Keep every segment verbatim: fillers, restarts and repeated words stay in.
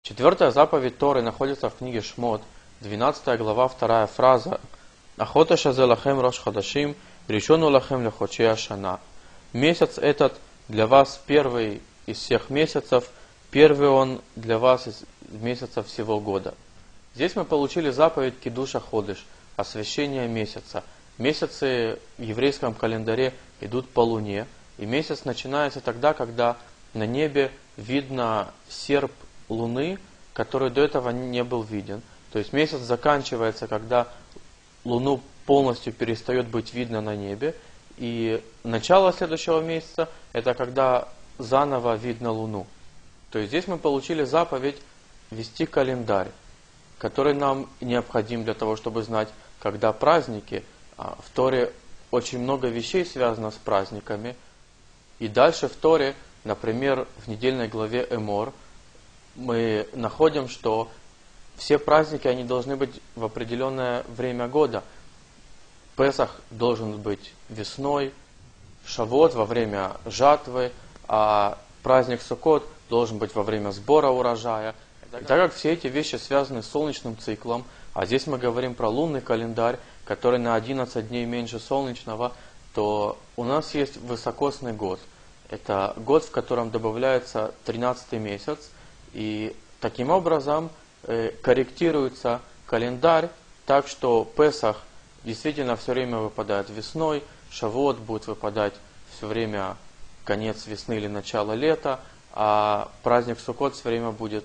Четвертая заповедь Торы находится в книге Шмот, двенадцатая глава, вторая фраза. «Ахота шазе лахем рош хадашим, ришону лахем лехочей ашана». Месяц этот для вас первый из всех месяцев, первый он для вас из месяцев всего года. Здесь мы получили заповедь Кидуша Ходыш, освящение месяца. Месяцы в еврейском календаре идут по луне, и месяц начинается тогда, когда на небе видно серп луны, который до этого не был виден. То есть месяц заканчивается, когда луну полностью перестает быть видно на небе. И начало следующего месяца – это когда заново видно луну. То есть здесь мы получили заповедь вести календарь, который нам необходим для того, чтобы знать, когда праздники. В Торе очень много вещей связано с праздниками. И дальше в Торе, например, в недельной главе Эмор, мы находим, что все праздники, они должны быть в определенное время года. Песах должен быть весной, Шавот во время жатвы, а праздник Суккот должен быть во время сбора урожая. Так как все эти вещи связаны с солнечным циклом, а здесь мы говорим про лунный календарь, который на одиннадцать дней меньше солнечного, то у нас есть высокосный год. Это год, в котором добавляется тринадцатый месяц, и таким образом э, корректируется календарь так, что Песах действительно все время выпадает весной, Шавот будет выпадать все время конец весны или начало лета, а праздник Суккот все время будет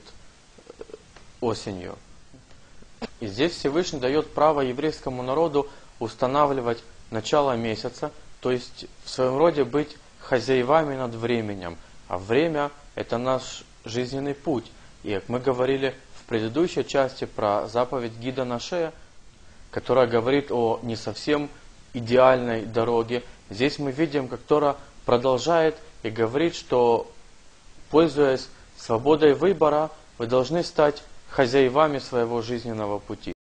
осенью. И здесь Всевышний дает право еврейскому народу устанавливать начало месяца, то есть в своем роде быть хозяевами над временем. А время – это наш жизненный путь. И как мы говорили в предыдущей части про заповедь Гида Наше, которая говорит о не совсем идеальной дороге, здесь мы видим, как Тора продолжает и говорит, что, пользуясь свободой выбора, вы должны стать хозяевами своего жизненного пути.